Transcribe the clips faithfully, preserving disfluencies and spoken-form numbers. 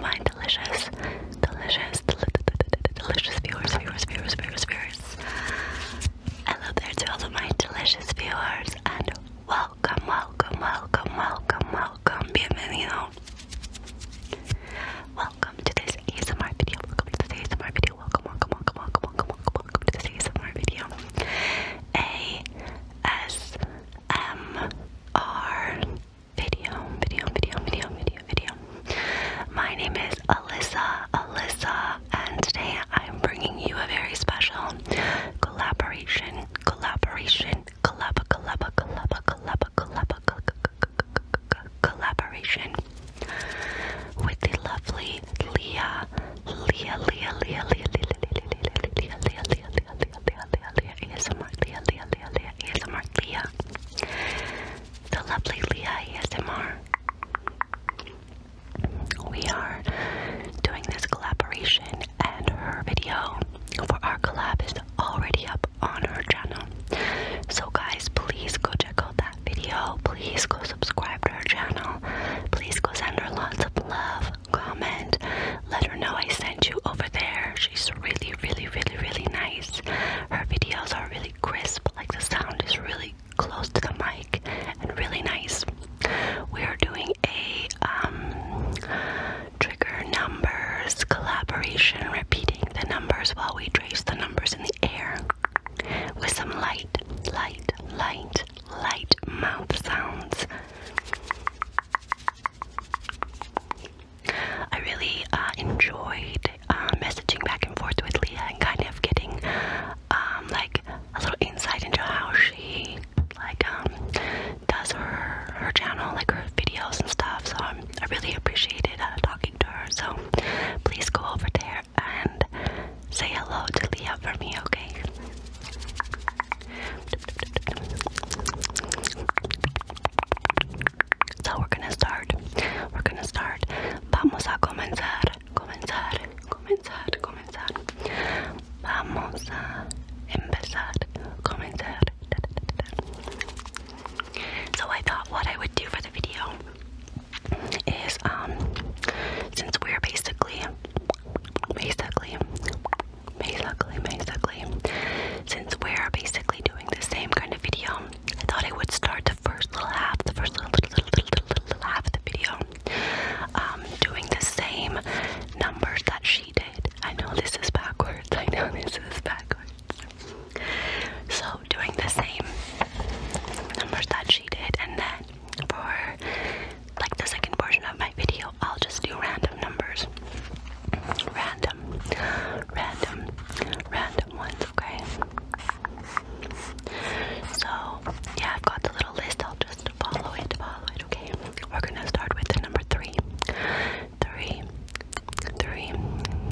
my delicious, delicious, delicious viewers, viewers, viewers, viewers, viewers. Hello there to all of my delicious viewers, and welcome, welcome, welcome, welcome, welcome, bienvenido. Welcome to this A S M R video. Welcome to this A S M R video. Welcome, welcome, welcome, welcome, welcome, welcome, welcome to this A S M R video. A S M R video, video, video, video, video, video. My name is Alyssa, Alyssa, and today I'm bringing you a very special collaboration, collaboration, collab, collab, collab, collab, collab, collaboration with the lovely Leah, Leah, Leah, Leah, Leah, Leah, Leah, Leah, Leah, Leah, Leah, Leah, Leah, Leah, Leah, A S M R, Leah, Leah, Leah, Leah, A S M R, Leah, the lovely Leah A S M R. We are doing this collaboration, and her video for our collab is already up on her channel. So guys, please go check out that video. Please go subscribe to her channel. Please go send her lots of love, comment, let her know I sent you over there. She's really, really, really, really nice. Her videos are really crisp, like the sound is really close to the mic and really nice. We are doing a um, trigger numbers collaboration, repeating the numbers while we trace the numbers in the air with some light, light, light, light mouth sounds. I really uh, enjoyed uh, messaging back and forth with Leah and kind of getting um, like a little insight into how she like um, does her her channel, like her videos and stuff. So um, I really appreciated uh, talking to her. So please go over there and say hello to Leah for me, okay? So we're gonna start. We're gonna start. Vamos a comenzar. Comenzar. Comenzar. Comenzar. Vamos a empezar. Comenzar. So I thought what I would do for the video is, um, since we're basically, basically, basically, basically, since we're basically doing the same kind of video, I thought I would start the first little half, the first little, little, little, little, little, little half of the video, um, doing the same numbers that she did. I know this is backwards. I know this is backwards. So doing the same numbers that she did, and then for like the second portion of my video, I'll just do random numbers. Random, random, random ones, okay? So, yeah, I've got the little list. I'll just follow it, follow it, okay? We're gonna start with the number three. Three, three,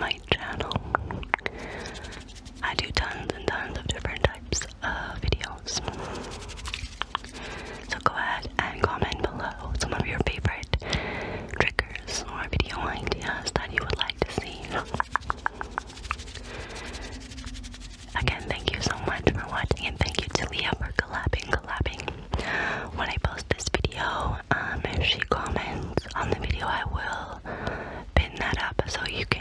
my channel. I do tons and tons of different types of videos. So go ahead and comment below some of your favorite triggers or video ideas that you would like to see. Again, thank you so much for watching, and thank you to Leah for collabing, collabing. When I post this video, um, if she comments on the video, I will pin that up so you can